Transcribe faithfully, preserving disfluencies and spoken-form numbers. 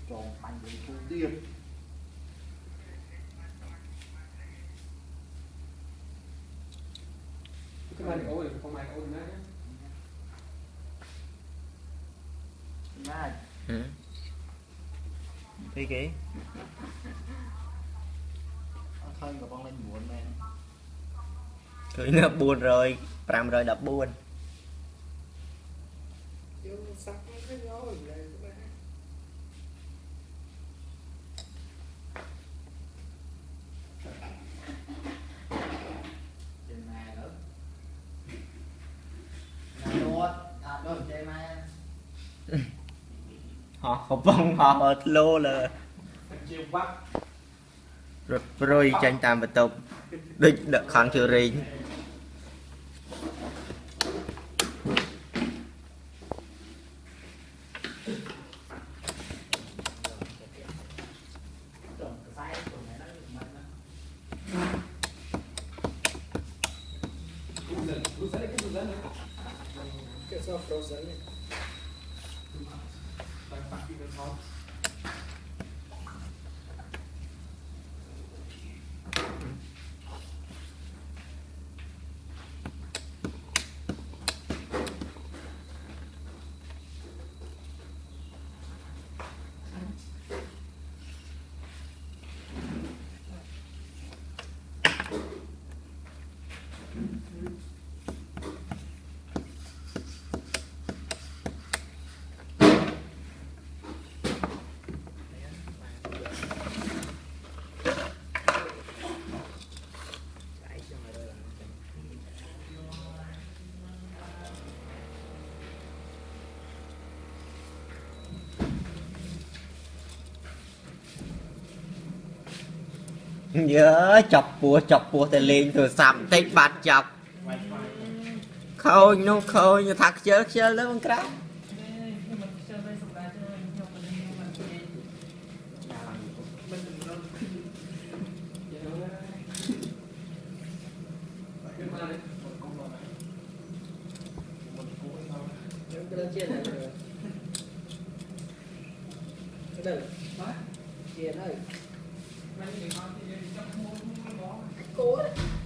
tròn bánh với thu tiền cái này ôi không ai ôi nữa nhá ừ. Thế kì thôi của con lên buồn men cười nó buồn rồi làm rồi đập buồn họ không bông họ lô là rồi rồi tranh tam vật tục địch đợt kháng chưa rì nhớ chọc bùa chọc bùa thì liền từ sầm tích bạt chọc khôi nó khôi như thật chơi chơi lớn con cái Cô